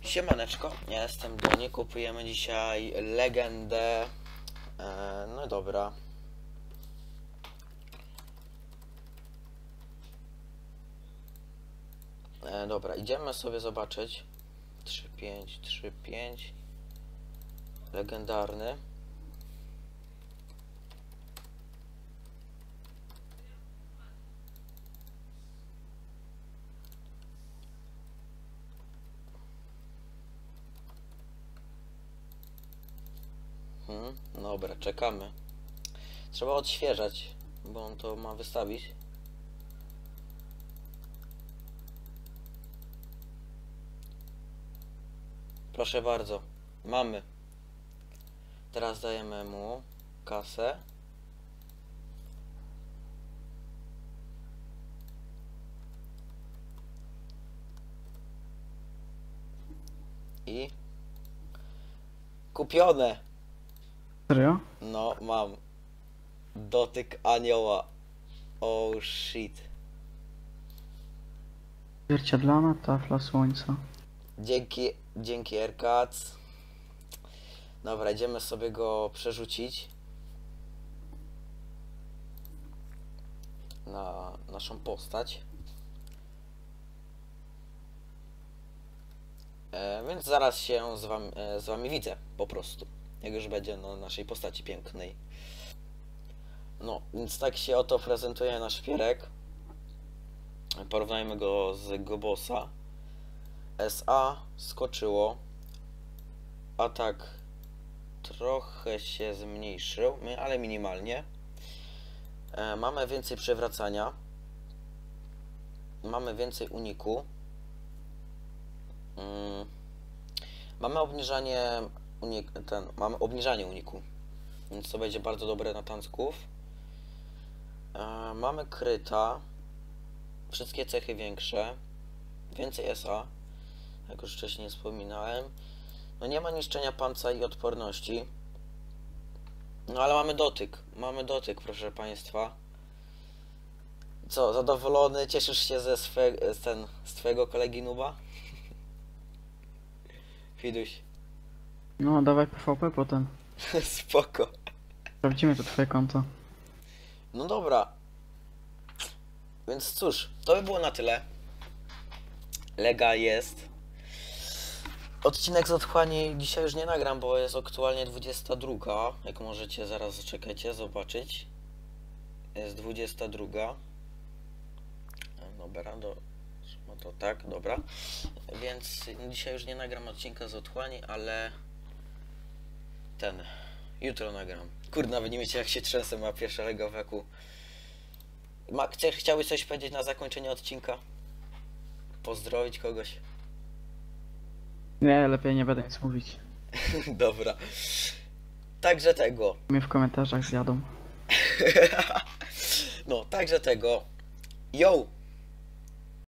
Siemaneczko, ja jestem Doni, kupujemy dzisiaj legendę. No dobra. Dobra, idziemy sobie zobaczyć. 3-5, 3-5. Legendarny. Dobra, czekamy. Trzeba odświeżać, bo on to ma wystawić. Proszę bardzo, mamy. Teraz dajemy mu kasę. I kupione. Serio? No, mam. Dotyk anioła. Oh shit. Zwierciadlana tafla słońca. Dzięki Aircats. Dobra, idziemy sobie go przerzucić na naszą postać. Więc zaraz się z wami widzę, po prostu. Jak już będzie na naszej postaci pięknej. No, więc tak się oto prezentuje nasz Pierek. Porównajmy go z Gobosa. SA skoczyło. Atak trochę się zmniejszył, ale minimalnie. Mamy więcej przewracania. Mamy więcej uniku. Mamy obniżanie uniku, więc to będzie bardzo dobre na tanków. Mamy kryta. Wszystkie cechy większe. Więcej SA. Jak już wcześniej wspominałem. No nie ma niszczenia panca i odporności. No ale mamy dotyk. Mamy dotyk, proszę państwa. Co, zadowolony? Cieszysz się z twojego kolegi Nuba? Fiduś. No, dawaj PvP potem. Spoko. Sprawdzimy to twoje konto. No dobra. Więc cóż, to by było na tyle. Lega jest. Odcinek z otchłani dzisiaj już nie nagram, bo jest aktualnie 22. Jak możecie zaraz zaczekajcie, zobaczyć. Jest 22. Dobra, no to tak, dobra. Więc dzisiaj już nie nagram odcinka z otchłani, ale jutro nagram. Kurde, nawet nie wiecie jak się trzęsę, ma pierwsze lega w eku. Chciałbyś coś powiedzieć na zakończenie odcinka? Pozdrowić kogoś? Nie, lepiej nie będę nic mówić. Dobra. Także tego. Mnie w komentarzach zjadą. No, także tego. Yo!